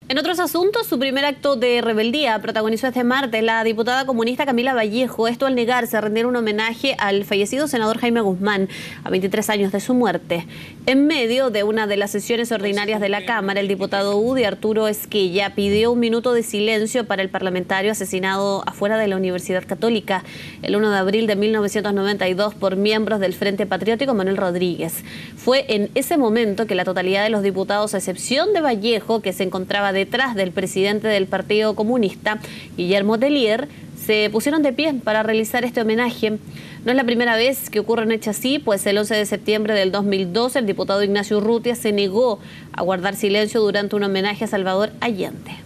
En otros asuntos, su primer acto de rebeldía protagonizó este martes la diputada comunista Camila Vallejo, esto al negarse a rendir un homenaje al fallecido senador Jaime Guzmán, a 23 años de su muerte. En medio de una de las sesiones ordinarias de la Cámara, el diputado UDI Arturo Esquella pidió un minuto de silencio para el parlamentario asesinado afuera de la Universidad Católica el 1 de abril de 1992 por miembros del Frente Patriótico Manuel Rodríguez. Fue en ese momento que la totalidad de los diputados, a excepción de Vallejo, que se encontraba detrás del presidente del Partido Comunista, Guillermo Tellier, se pusieron de pie para realizar este homenaje. No es la primera vez que ocurre un hecho así, pues el 11 de septiembre del 2012 el diputado Ignacio Urrutia se negó a guardar silencio durante un homenaje a Salvador Allende.